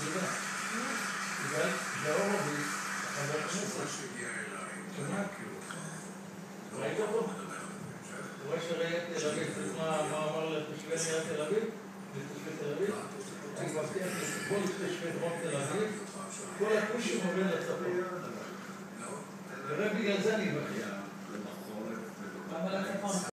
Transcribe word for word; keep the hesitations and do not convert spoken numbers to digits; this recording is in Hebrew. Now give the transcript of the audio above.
יודע. בגלל שהורוביץ, חבר הכנסת, כמעט כאילו. ראית אותו? הוא רואה שראיית תל אביב, מה אמר לתושבי עיריית תל אביב? לתושבי תל אביב? אני מבטיח לכל תושבי דרום תל אביב, כל הכושים עובר לצפון. ורק בגלל זה אני מבטיח.